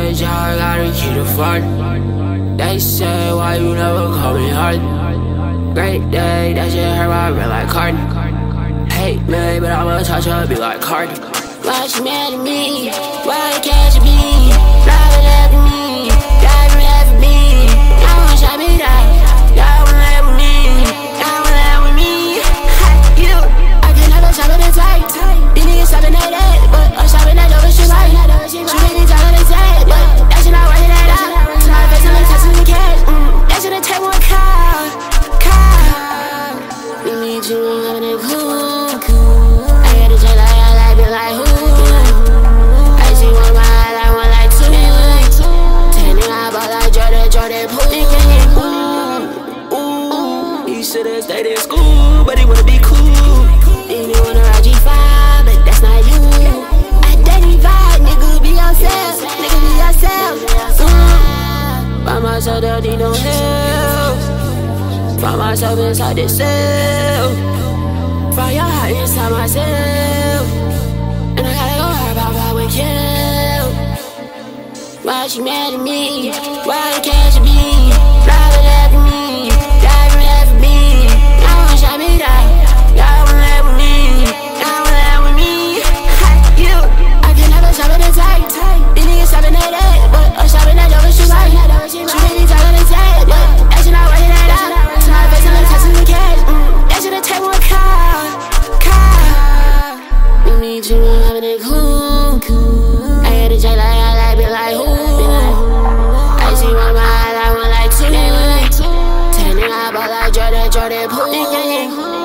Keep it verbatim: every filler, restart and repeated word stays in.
day job, gotta keep the fun. They say, why you never call me hard? Great day, that shit hurt my real like Cardi. Hate me, but I'ma touch her, be like Cardi. Why she mad at me? Why you catch me? Driving after me, driving after me. Y'all wanna shut me down, y'all wanna lay with me, y'all wanna lay with me. Hot you, I can never shop in the tight. These niggas shopping at that, but I'm shopping at over shit right. She made me talk on the tag, but that shit not working that out. To my face, I'm texting the cash. Mm, that shit'll take one car, car. We need you, I'm having a cool, cool. I got a jet like I like it like who? I see one my eye, I want like two. Ten nigga, I bought like Jordan, Jordan pool. Ooh, ooh. He should've stayed in school, but he wanna be cool. He didn't wanna ride G five, but that's not you. Identify, nigga, be yourself, nigga, be yourself. Mm. By myself, don't need no help. Find myself inside this cell. Find your heart inside myself. And I gotta go hard about how we kill. Why she mad at me? Why you catch me? Driving after me, driving after me. Y'all wanna shut me down, y'all wanna lay with me, y'all wanna lay with me. Hot you, I can never shop in the tight. These niggas shopping at that, but I'm shopping at over shit right. She made me talk on the tag, but that shit not working that out. To my face, I'm texting the cash. Mm, that shit'll take one car, car. We need you, I'm having a cool, cool. I got a jet like I like it like who? I see one my eye, I want like two. Ten nigga, I bought like Jordan, Jordan pool.